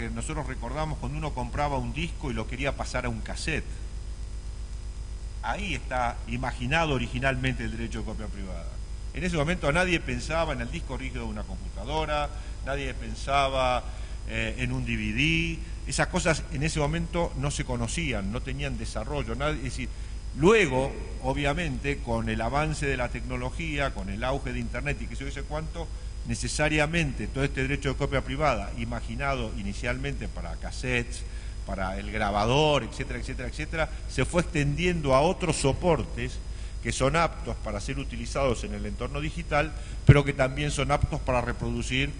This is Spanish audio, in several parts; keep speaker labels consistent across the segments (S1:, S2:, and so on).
S1: que nosotros recordamos cuando uno compraba un disco y lo quería pasar a un cassette. Ahí está imaginado originalmente el derecho de copia privada. En ese momento nadie pensaba en el disco rígido de una computadora, nadie pensaba en un DVD. Esas cosas en ese momento no se conocían, no tenían desarrollo. Es decir, luego, obviamente, con el avance de la tecnología, con el auge de Internet y que sé cuánto, necesariamente todo este derecho de copia privada, imaginado inicialmente para cassettes, para el grabador, etcétera, etcétera, etcétera, se fue extendiendo a otros soportes que son aptos para ser utilizados en el entorno digital, pero que también son aptos para reproducir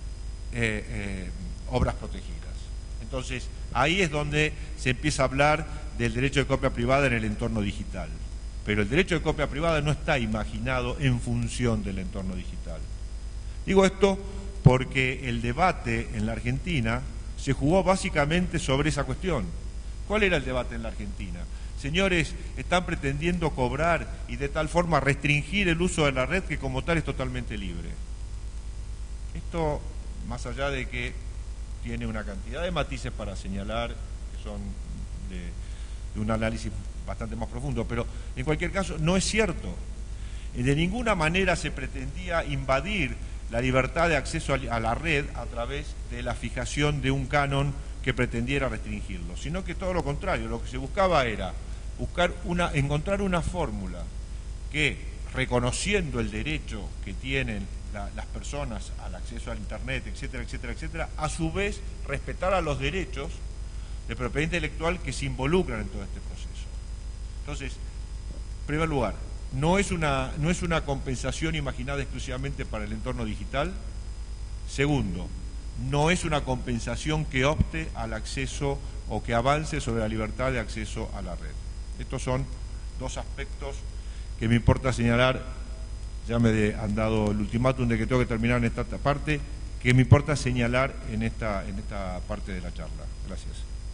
S1: obras protegidas. Entonces, ahí es donde se empieza a hablar del derecho de copia privada en el entorno digital. Pero el derecho de copia privada no está imaginado en función del entorno digital. Digo esto porque el debate en la Argentina se jugó básicamente sobre esa cuestión. ¿Cuál era el debate en la Argentina? Señores, están pretendiendo cobrar y de tal forma restringir el uso de la red que como tal es totalmente libre. Esto, más allá de que tiene una cantidad de matices para señalar, que son de un análisis bastante más profundo, pero en cualquier caso no es cierto. De ninguna manera se pretendía invadir la libertad de acceso a la red a través de la fijación de un canon que pretendiera restringirlo, sino que todo lo contrario, lo que se buscaba era encontrar una fórmula que, reconociendo el derecho que tienen las personas al acceso al Internet, etcétera, etcétera, etcétera, a su vez respetara los derechos de propiedad intelectual que se involucran en todo este proceso. Entonces, en primer lugar, no es una compensación imaginada exclusivamente para el entorno digital. Segundo, no es una compensación que opte al acceso o que avance sobre la libertad de acceso a la red. Estos son dos aspectos que me importa señalar. Ya me han dado el ultimátum de que tengo que terminar en esta parte, que me importa señalar en esta parte de la charla. Gracias.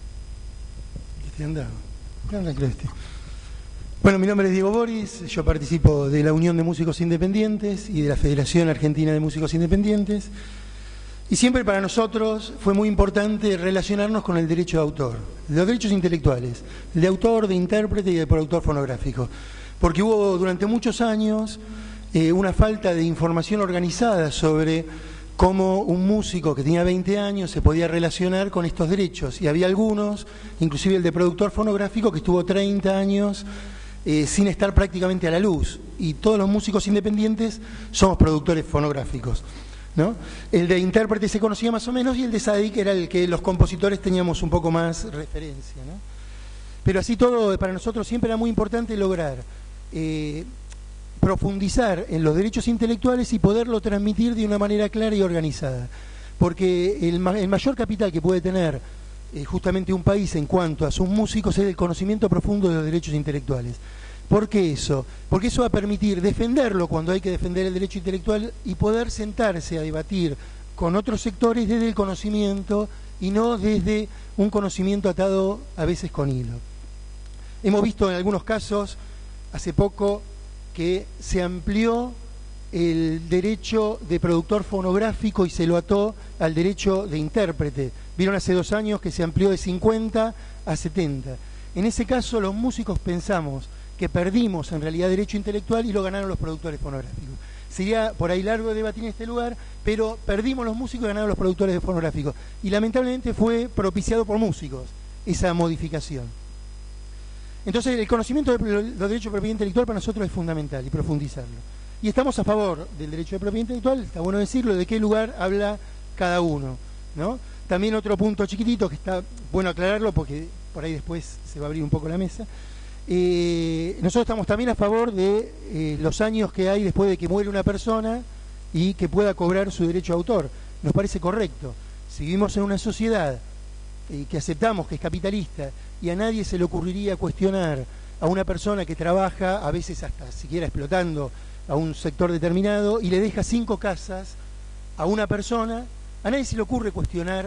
S2: Bueno, mi nombre es Diego Boris, yo participo de la Unión de Músicos Independientes y de la Federación Argentina de Músicos Independientes, y siempre para nosotros fue muy importante relacionarnos con el derecho de autor, los derechos intelectuales, de autor, de intérprete y de productor fonográfico, porque hubo durante muchos años una falta de información organizada sobre cómo un músico que tenía 20 años se podía relacionar con estos derechos, y había algunos, inclusive el de productor fonográfico, que estuvo 30 años sin estar prácticamente a la luz, y todos los músicos independientes somos productores fonográficos, ¿no? El de intérprete se conocía más o menos, y el de SADIC era el que los compositores teníamos un poco más referencia, ¿no? Pero así todo, para nosotros siempre era muy importante lograr profundizar en los derechos intelectuales y poderlo transmitir de una manera clara y organizada, porque el mayor capital que puede tener justamente un país en cuanto a sus músicos es el conocimiento profundo de los derechos intelectuales. ¿Por qué eso? Porque eso va a permitir defenderlo cuando hay que defender el derecho intelectual y poder sentarse a debatir con otros sectores desde el conocimiento y no desde un conocimiento atado a veces con hilo. Hemos visto en algunos casos, hace poco, que se amplió el derecho de productor fonográfico y se lo ató al derecho de intérprete. Vieron hace 2 años que se amplió de 50 a 70. En ese caso los músicos pensamos que perdimos en realidad derecho intelectual y lo ganaron los productores fonográficos. Sería por ahí largo debatir en este lugar, pero perdimos los músicos y ganaron los productores fonográficos. Y lamentablemente fue propiciado por músicos esa modificación. Entonces el conocimiento de los derechos de propiedad intelectual para nosotros es fundamental, y profundizarlo. Y estamos a favor del derecho de propiedad intelectual, está bueno decirlo, de qué lugar habla cada uno, ¿no? También otro punto chiquitito que está bueno aclararlo porque por ahí después se va a abrir un poco la mesa. Nosotros estamos también a favor de los años que hay después de que muere una persona y que pueda cobrar su derecho de autor. Nos parece correcto. Si vivimos en una sociedad que aceptamos que es capitalista y a nadie se le ocurriría cuestionar a una persona que trabaja, a veces hasta siquiera explotando a un sector determinado, y le deja 5 casas a una persona, a nadie se le ocurre cuestionar